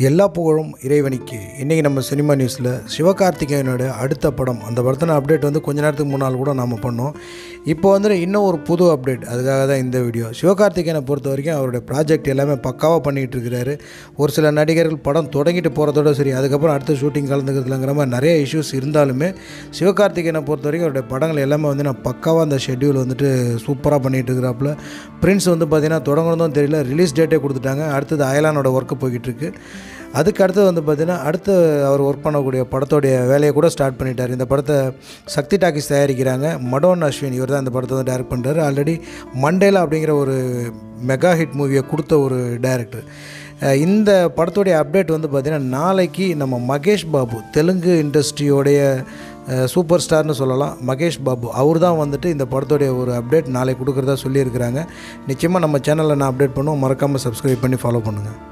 எல்லா புகழும் இறைவனுக்கு. இன்றைக்கி நம்ம சினிமா நியூஸில் சிவகார்த்திகேயனோட அடுத்த படம், அந்த படத்தின அப்டேட் வந்து கொஞ்ச நேரத்துக்கு முன்னால் கூட நாம் பண்ணோம். இப்போ வந்து இன்னும் ஒரு புது அப்டேட், அதுக்காக தான் இந்த வீடியோ. சிவகார்த்திகேயனை பொறுத்த வரைக்கும் அவருடைய ப்ராஜெக்ட் எல்லாமே பக்காவாக பண்ணிகிட்டு இருக்கிறாரு. ஒரு சில நடிகர்கள் படம் தொடங்கிட்டு போகிறதோட சரி, அதுக்கப்புறம் அடுத்த ஷூட்டிங் கலந்துக்கிறதுலங்கிற மாதிரி நிறைய இஷ்யூஸ் இருந்தாலுமே சிவகார்த்திகேயனை பொறுத்த வரைக்கும் அவருடைய படங்கள் எல்லாமே வந்து நான் பக்காவாக அந்த ஷெட்யூல் வந்துட்டு சூப்பராக பண்ணிகிட்டு இருக்கிறாப்புல. பிரின்ஸ் வந்து பார்த்திங்கன்னா தொடங்கணும்னு தெரியல, ரிலீஸ் டேட்டே கொடுத்துட்டாங்க. அடுத்தது அயலானோட ஒர்க்கு போய்கிட்டு இருக்கு. அதுக்கு அடுத்தது வந்து பார்த்திங்கன்னா அடுத்து அவர் ஒர்க் பண்ணக்கூடிய படத்தோடைய வேலையை கூட ஸ்டார்ட் பண்ணிட்டார். இந்த படத்தை சக்தி டாக்கிஸ் தயாரிக்கிறாங்க. மடோன் அஸ்வின் இவர் தான் இந்த படத்தை வந்து டைரக்ட் பண்ணுறாரு. ஆல்ரெடி மண்டேலா அப்படிங்கிற ஒரு மெகா ஹிட் மூவியை கொடுத்த ஒரு டைரக்டர். இந்த படத்தோடைய அப்டேட் வந்து பார்த்திங்கன்னா நாளைக்கு நம்ம மகேஷ் பாபு, தெலுங்கு இண்டஸ்ட்ரியோடைய சூப்பர் ஸ்டார்னு சொல்லலாம், மகேஷ் பாபு அவர் தான் வந்துட்டு இந்த படத்தோடைய ஒரு அப்டேட் நாளைக்கு கொடுக்குறதா சொல்லியிருக்கிறாங்க. நிச்சயமாக நம்ம சேனலில் நான் அப்டேட் பண்ணுவோம். மறக்காமல் சப்ஸ்கிரைப் பண்ணி ஃபாலோ பண்ணுங்கள்.